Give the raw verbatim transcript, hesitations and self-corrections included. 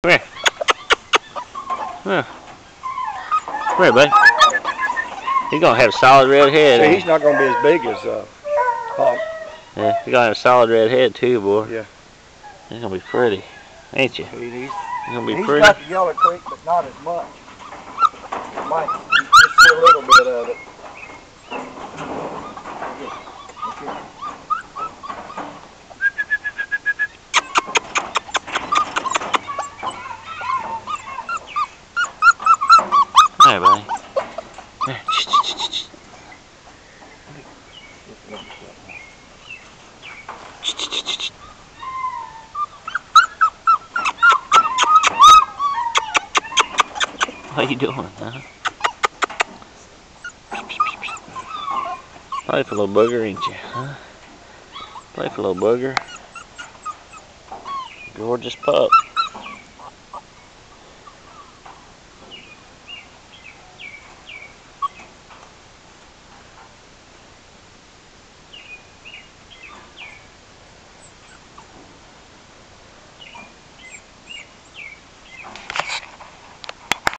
Come here. Come here. Come here, buddy. He's gonna have a solid red head. See, he's not gonna be as big as uh, Pop. Yeah, he's gonna have a solid red head too, boy. Yeah. He's gonna be pretty, ain't you? He, he's, He's gonna be he's pretty. got the yellow creek, but not as much. Might just see a little bit of it. Hey, buddy. Here. What are you doing, huh? Playful little booger, ain't you, huh? Playful little booger. Gorgeous pup.